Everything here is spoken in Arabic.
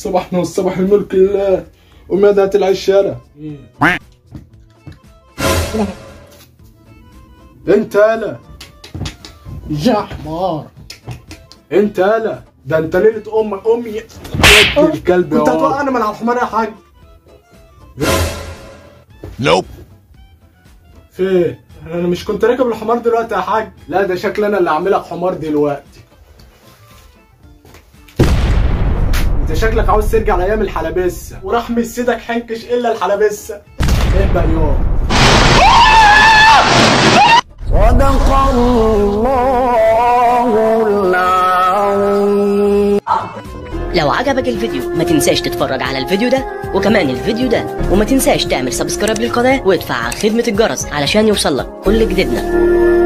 صباحنا والصباح الملك لله. وماذا العشالة؟ انت هلا يا حمار، انت هلا، ده انت ليلة امي الكلب. كنت هتوقعنا من على الحمار يا حاج. نوب. فين؟ انا مش كنت راكب الحمار دلوقتي يا حاج؟ لا ده شكل انا اللي عاملك حمار دلوقتي. انت شكلك عاوز ترجع لايام الحلبسه، ورحمة سيدك حنكش الا الحلبسه. ايه بقى يوم. صدق الله العظيم. لو عجبك الفيديو ما تنساش تتفرج على الفيديو ده وكمان الفيديو ده، وما تنساش تعمل سبسكرايب للقناة وادفع على خدمة الجرس علشان يوصلك كل جديدنا.